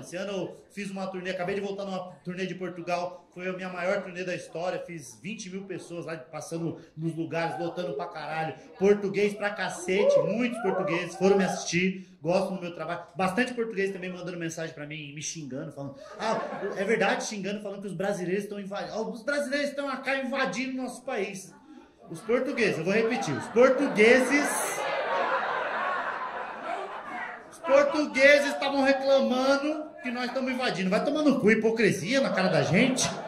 Esse ano eu fiz uma turnê, acabei de voltar numa turnê de Portugal, foi a minha maior turnê da história, fiz 20 mil pessoas lá passando nos lugares, lotando pra caralho, português pra cacete, muitos portugueses foram me assistir, gostam do meu trabalho, bastante português também mandando mensagem pra mim, me xingando, falando, é verdade, xingando, falando que os brasileiros estão invadindo, os brasileiros estão acá invadindo nosso país. Os portugueses, eu vou repetir, os portugueses estavam reclamando que nós estamos invadindo. Vai tomando cu, hipocrisia na cara da gente.